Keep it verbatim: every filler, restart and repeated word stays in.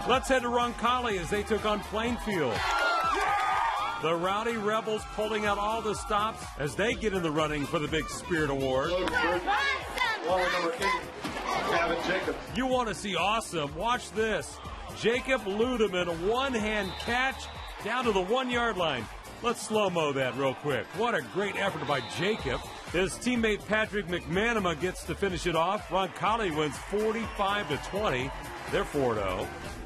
Let's head to Roncalli as they took on Plainfield. The Rowdy Rebels pulling out all the stops as they get in the running for the Big Spirit Award. You want to see awesome? Watch this. Jacob Ludeman, a one-hand catch down to the one-yard line. Let's slow-mo that real quick. What a great effort by Jacob. His teammate Patrick McManama gets to finish it off. Roncalli wins forty-five to twenty. They're four and oh.